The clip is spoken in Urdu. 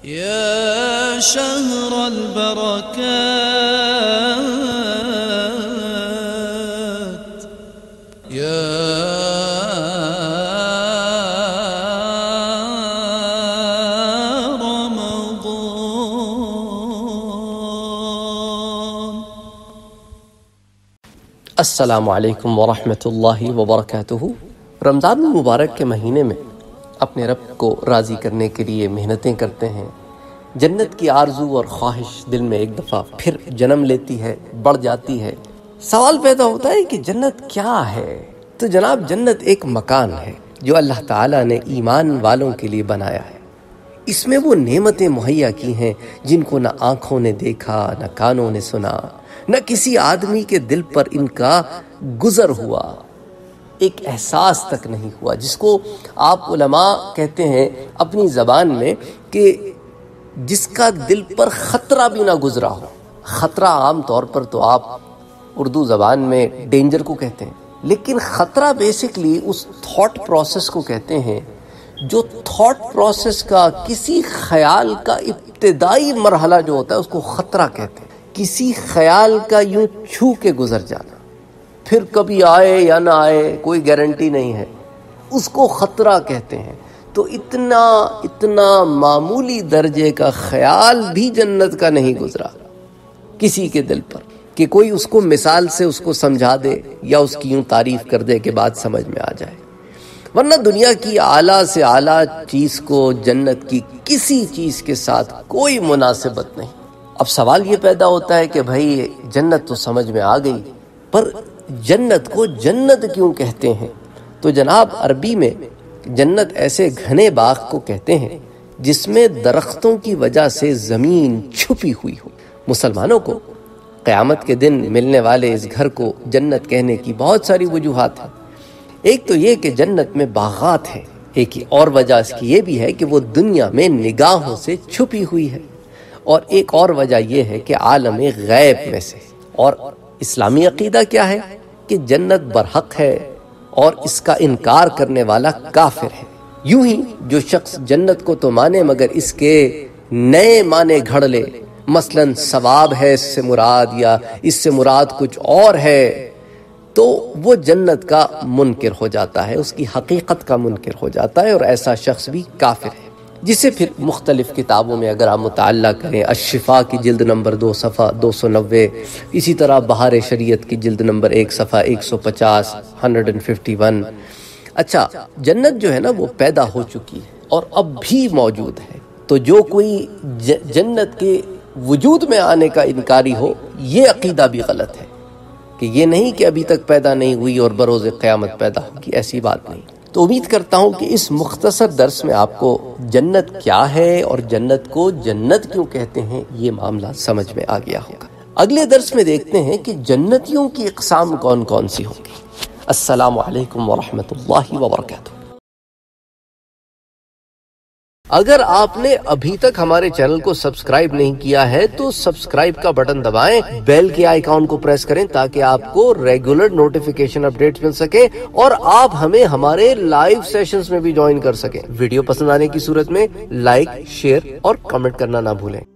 يا شهر البركات يا رمضان. السلام علیکم ورحمۃ اللہ وبرکاتہ۔ رمضان المبارک کے مہینے میں اپنے رب کو راضی کرنے کے لیے محنتیں کرتے ہیں۔ جنت کی آرزو اور خواہش دل میں ایک دفعہ پھر جنم لیتی ہے، بڑھ جاتی ہے۔ سوال پیدا ہوتا ہے کہ جنت کیا ہے؟ تو جناب، جنت ایک مکان ہے جو اللہ تعالیٰ نے ایمان والوں کے لیے بنایا ہے۔ اس میں وہ نعمتیں مہیا کی ہیں جن کو نہ آنکھوں نے دیکھا، نہ کانوں نے سنا، نہ کسی آدمی کے دل پر ان کا گزر ہوا، ایک احساس تک نہیں ہوا، جس کو آپ علماء کہتے ہیں اپنی زبان میں کہ جس کا دل پر خطرہ بھی نہ گزرا ہو۔ خطرہ عام طور پر تو آپ اردو زبان میں ڈینجر کو کہتے ہیں، لیکن خطرہ بیسکلی اس تھاٹ پروسیس کو کہتے ہیں جو تھاٹ پروسیس کا کسی خیال کا ابتدائی مرحلہ جو ہوتا ہے اس کو خطرہ کہتے ہیں۔ کسی خیال کا یوں چھو کے گزر جانا، پھر کبھی آئے یا نہ آئے کوئی گارنٹی نہیں ہے، اس کو خطرہ کہتے ہیں۔ تو اتنا معمولی درجے کا خیال بھی جنت کا نہیں گزرا کسی کے دل پر کہ کوئی اس کو مثال سے اس کو سمجھا دے یا اس کی یوں تعریف کر دے کہ بات سمجھ میں آ جائے۔ ورنہ دنیا کی اعلیٰ سے اعلیٰ چیز کو جنت کی کسی چیز کے ساتھ کوئی مناسبت نہیں۔ اب سوال یہ پیدا ہوتا ہے کہ بھائی جنت تو سمجھ میں آ گئی، پر جنت کو جنت کیوں کہتے ہیں؟ تو جناب، عربی میں جنت ایسے گھنے باغ کو کہتے ہیں جس میں درختوں کی وجہ سے زمین چھپی ہوئی ہو۔ مسلمانوں کو قیامت کے دن ملنے والے اس گھر کو جنت کہنے کی بہت ساری وجوہات ہیں۔ ایک تو یہ کہ جنت میں باغات ہیں، ایک اور وجہ اس کی یہ بھی ہے کہ وہ دنیا میں نگاہوں سے چھپی ہوئی ہے، اور ایک اور وجہ یہ ہے کہ عالم غیب میں سے۔ اور اسلامی عقیدہ کیا ہے کہ جنت برحق ہے اور اس کا انکار کرنے والا کافر ہے۔ یوں ہی جو شخص جنت کو تو مانے مگر اس کے نئے معنی گھڑ لے، مثلا ثواب ہے اس سے مراد، یا اس سے مراد کچھ اور ہے، تو وہ جنت کا منکر ہو جاتا ہے، اس کی حقیقت کا منکر ہو جاتا ہے، اور ایسا شخص بھی کافر ہے، جسے پھر مختلف کتابوں میں اگر آپ مطالعہ کریں، الشفا کی جلد نمبر 2 صفحہ 290، اسی طرح بہار شریعت کی جلد نمبر 1 صفحہ 150 151۔ اچھا، جنت جو ہے نا وہ پیدا ہو چکی ہے اور اب بھی موجود ہے، تو جو کوئی جنت کے وجود میں آنے کا انکاری ہو، یہ عقیدہ بھی غلط ہے کہ یہ نہیں کہ ابھی تک پیدا نہیں ہوئی اور بروز قیامت پیدا ہوگی، ایسی بات نہیں۔ تو امید کرتا ہوں کہ اس مختصر درس میں آپ کو جنت کیا ہے اور جنت کو جنت کیوں کہتے ہیں یہ معاملہ سمجھ میں آ گیا ہوگا۔ اگلے درس میں دیکھتے ہیں کہ جنتیوں کی اقسام کون کون سی ہوں گی۔ السلام علیکم ورحمۃ اللہ وبرکاتہ۔ اگر آپ نے ابھی تک ہمارے چینل کو سبسکرائب نہیں کیا ہے تو سبسکرائب کا بٹن دبائیں، بیل کے آئیکن کو پریس کریں تاکہ آپ کو ریگولر نوٹیفیکیشن اپڈیٹس مل سکے اور آپ ہمیں ہمارے لائیو سیشنز میں بھی جوائن کر سکیں۔ ویڈیو پسند آنے کی صورت میں لائک، شیئر اور کمنٹ کرنا نہ بھولیں۔